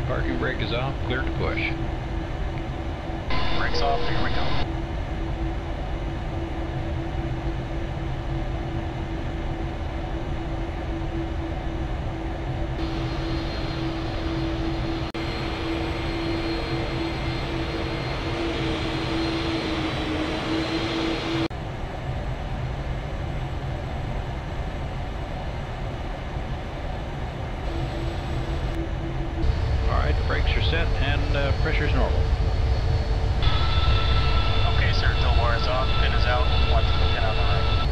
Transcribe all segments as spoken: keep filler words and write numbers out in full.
Parking brake is off, clear to push. Brakes off, here we go. Alright, the brakes are set and uh, pressure's normal. Okay, sir, tow bar is off, pin is out, watch the pin on the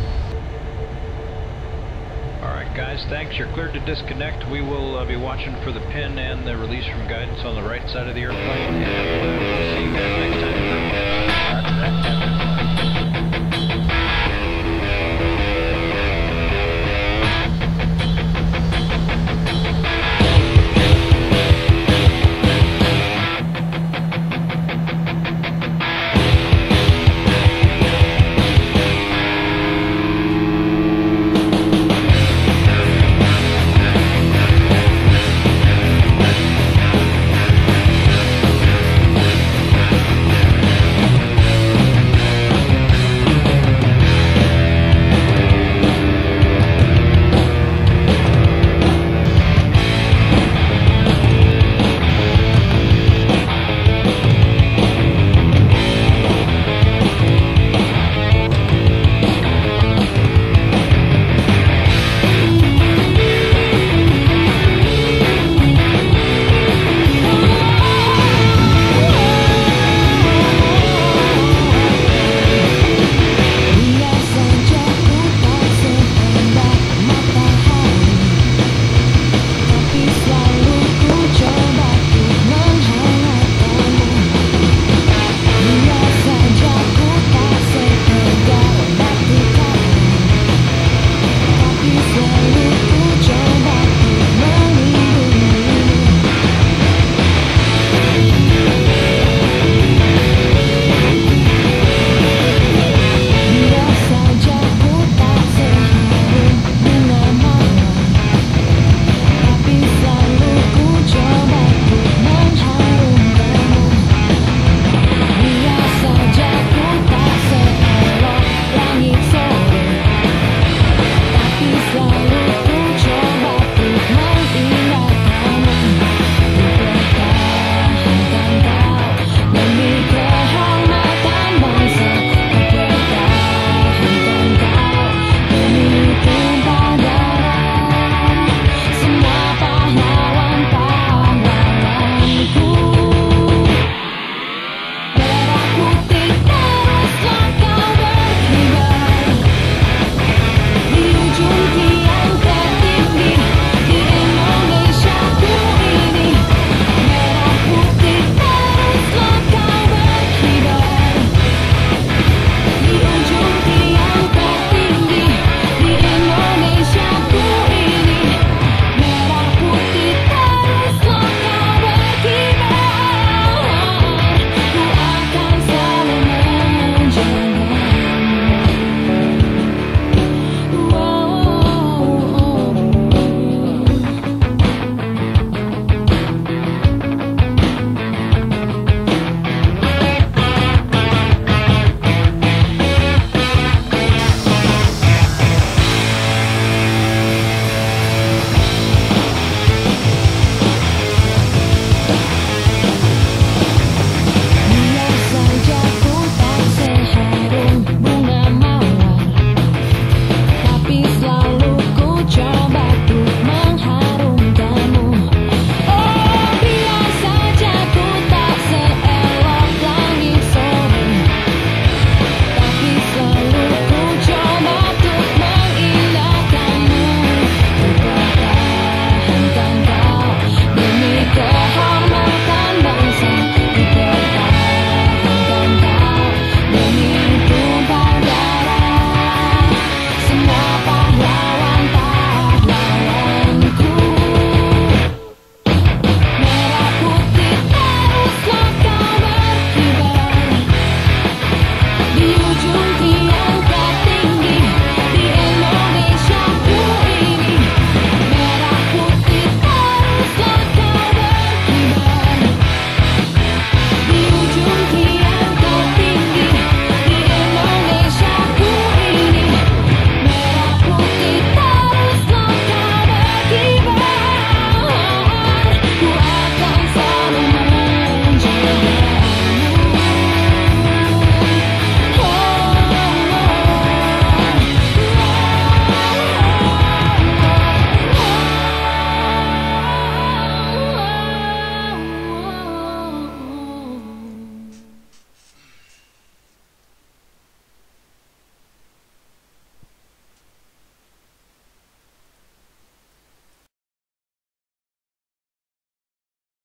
right. Alright guys, thanks. You're cleared to disconnect. We will uh, be watching for the pin and the release from guidance on the right side of the airplane, and uh, we'll see you guys next time. Roger that, Captain.